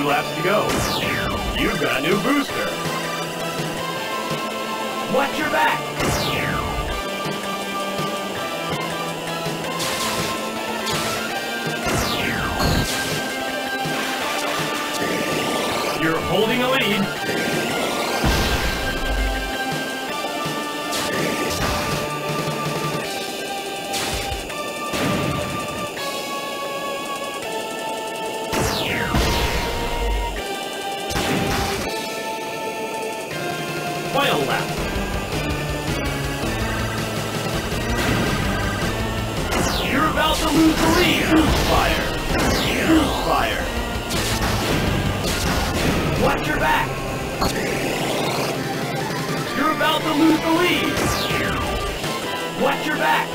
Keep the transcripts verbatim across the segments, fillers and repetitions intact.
laps to go. You've got a new booster. Watch your back. You're holding a lead. Final lap. You're about to lose the lead. Boost fire. Boost fire. Watch your back. You're about to lose the lead. Watch your back.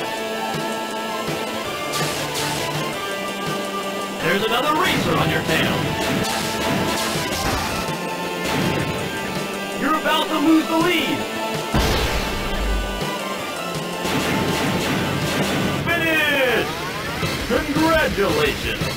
There's another racer on your tail. You're about to lose the lead. Finish! Congratulations!